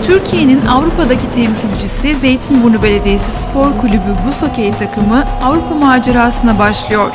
Türkiye'nin Avrupa'daki temsilcisi Zeytinburnu Belediyesi Spor Kulübü buz hokeyi takımı Avrupa macerasına başlıyor.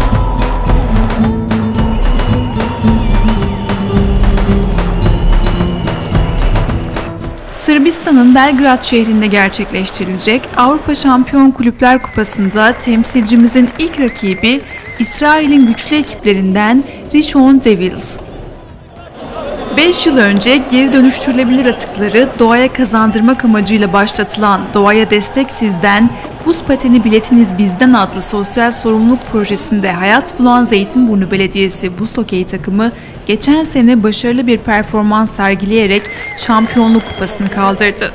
Sırbistan'ın Belgrad şehrinde gerçekleştirilecek Avrupa Şampiyon Kulüpler Kupası'nda temsilcimizin ilk rakibi İsrail'in güçlü ekiplerinden Rishon Devils. 5 yıl önce geri dönüştürülebilir atıkları doğaya kazandırmak amacıyla başlatılan Doğaya Destek Siz'den Buz Pateni Biletiniz Bizden adlı sosyal sorumluluk projesinde hayat bulan Zeytinburnu Belediyesi buz hokeyi takımı geçen sene başarılı bir performans sergileyerek şampiyonluk kupasını kaldırdı.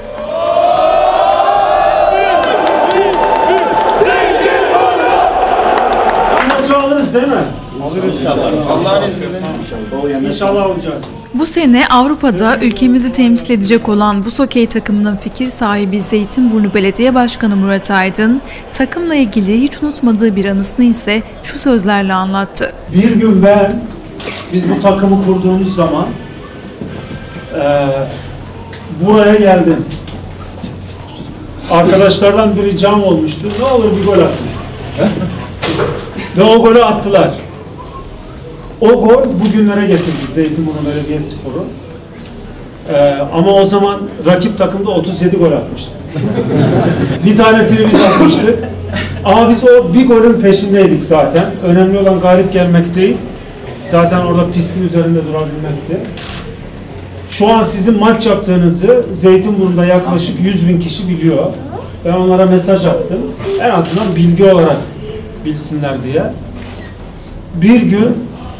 Alırız değil mi? Alırız inşallah. Allah'ın izniyle. İnşallah alacağız. Bu sene Avrupa'da ülkemizi temsil edecek olan buz hokeyi takımının fikir sahibi Zeytinburnu Belediye Başkanı Murat Aydın, takımla ilgili hiç unutmadığı bir anısını ise şu sözlerle anlattı. Bir gün biz bu takımı kurduğumuz zaman buraya geldim. Arkadaşlardan bir ricam olmuştu. Ne olur bir gol atın. Ve o golü attılar. O gol bugünlere getirdi Zeytinburnu Belediyespor'u. Ama o zaman rakip takımda 37 gol atmıştı. Bir tanesini biz atmıştık. Ama biz o bir golün peşindeydik zaten. Önemli olan galip gelmek değil. Zaten orada pistin üzerinde durabilmekti. Şu an sizin maç yaptığınızı Zeytinburnu'nda yaklaşık 100.000 kişi biliyor. Ben onlara mesaj attım. En azından bilgi olarak bilsinler diye. Bir gün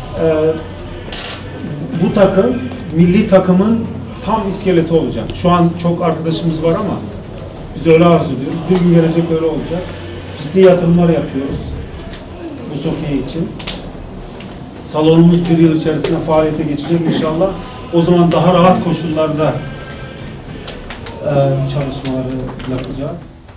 bu takım milli takımın tam iskeleti olacak. Şu an çok arkadaşımız var ama biz öyle arzuluyoruz. Bir gün gelecek öyle olacak. Ciddi yatırımlar yapıyoruz bu hokeyi için. Salonumuz bir yıl içerisinde faaliyete geçecek inşallah. O zaman daha rahat koşullarda çalışmaları yapacağız.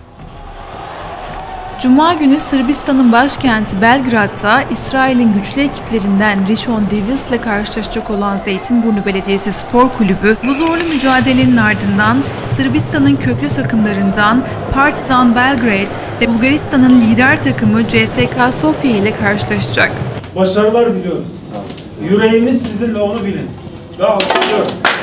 Cuma günü Sırbistan'ın başkenti Belgrad'da İsrail'in güçlü ekiplerinden Rishon Devils ile karşılaşacak olan Zeytinburnu Belediyesi Spor Kulübü bu zorlu mücadelenin ardından Sırbistan'ın köklü takımlarından Partizan Belgrade ve Bulgaristan'ın lider takımı CSKA Sofia ile karşılaşacak. Başarılar diliyoruz. Yüreğimiz sizinle, onu bilin. Ve alkışlıyorum.